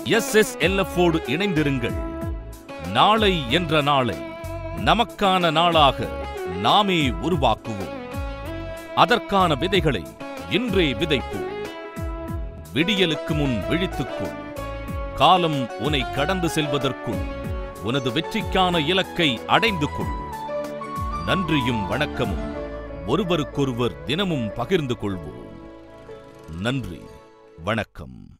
Sslf-ஓடு இணைந்திருங்கள். நாளை என்ற நாளை நமக்கான நாளாக நாமே உருவாக்குவோம். அதற்கான விதைகளை இன்றே விதைப்போம். விடியலுக்கு முன் விழித்துக்கொள். காலம் உன்னை கடந்து செல்வதற்குள் உனது வெற்றிக்கான இலக்கை அடைந்து கொள். நன்றியும் வணக்கமும் ஒருவருக்கொருவர் தினமும் பகிர்ந்து கொள்வோம். நன்றி, வணக்கம்.